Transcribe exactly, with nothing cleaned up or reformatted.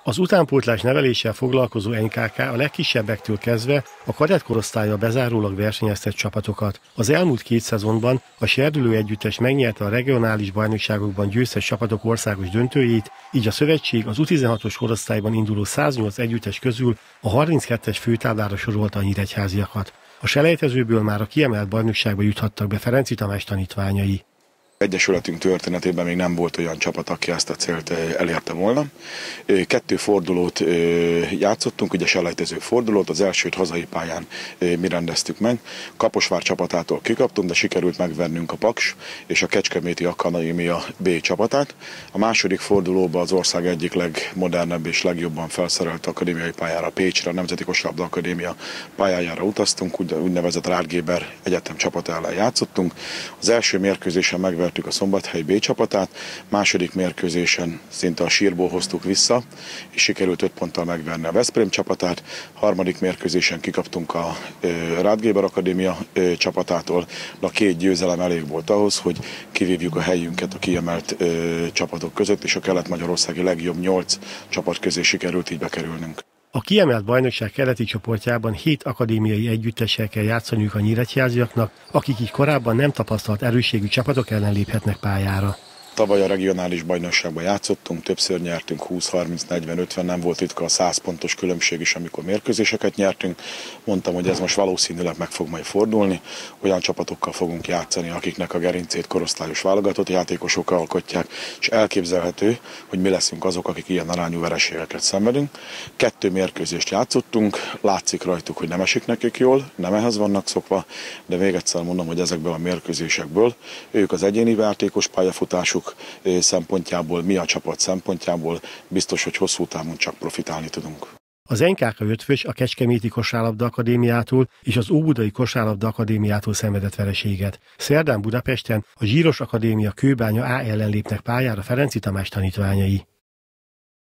Az utánpótlás neveléssel foglalkozó en ká ká a legkisebbektől kezdve a kadett korosztállyal bezárólag versenyeztet csapatokat. Az elmúlt két szezonban a Serdülő együttes megnyerte a regionális bajnokságokban győztes csapatok országos döntőjét, így a szövetség az U tizenhatos korosztályban induló száznyolc együttes közül a harminckettes főtáblára sorolta a nyíregyháziakat. A selejtezőből már a kiemelt bajnokságba juthattak be Ferenczy Tamás tanítványai. Egyesületünk történetében még nem volt olyan csapat, aki ezt a célt elérte volna. Kettő fordulót játszottunk, ugye selejtező fordulót, az elsőt hazai pályán mi rendeztük meg. Kaposvár csapatától kikaptunk, de sikerült megvernünk a Paks és a Kecskeméti Akadémia B csapatát. A második fordulóban az ország egyik legmodernebb és legjobban felszerelt akadémiai pályára, Pécsre, a Nemzeti Kosárlabda Akadémia pályájára utaztunk, úgynevezett Rád-Géber egyetem csapat ellen játszottunk. Az első mérkőzésen megvertük a Szombathely B csapatát, második mérkőzésen szinte a sírból hoztuk vissza, és sikerült öt ponttal megverni a Veszprém csapatát, harmadik mérkőzésen kikaptunk a Rád-Géber Akadémia csapatától, de a két győzelem elég volt ahhoz, hogy kivívjuk a helyünket a kiemelt csapatok között, és a kelet-magyarországi legjobb nyolc csapat közé sikerült így bekerülnünk. A kiemelt bajnokság keleti csoportjában hét akadémiai együttessel kell játszaniuk a nyíregyháziaknak, akik így korábban nem tapasztalt erősségű csapatok ellen léphetnek pályára. Tavaly a regionális bajnokságban játszottunk, többször nyertünk, húsz, harminc, negyven, ötven, nem volt ritka a száz pontos különbség is, amikor mérkőzéseket nyertünk. Mondtam, hogy ez most valószínűleg meg fog majd fordulni. Olyan csapatokkal fogunk játszani, akiknek a gerincét korosztályos válogatott játékosok alkotják, és elképzelhető, hogy mi leszünk azok, akik ilyen arányú vereségeket szenvedünk. Kettő mérkőzést játszottunk, látszik rajtuk, hogy nem esik nekik jól, nem ehhez vannak szokva, de még egyszer mondom, hogy ezekből a mérkőzésekből ők az egyéni játékos pályafutásuk szempontjából, mi a csapat szempontjából biztos, hogy hosszú távon csak profitálni tudunk. Az en ká ká ötvös a Kecskeméti Kosárlabda Akadémiától és az Óbudai Kosárlabda Akadémiától szenvedett vereséget. Szerdán Budapesten a Zsíros Akadémia Kőbánya A ellen lépnek pályára Ferenczy Tamás tanítványai.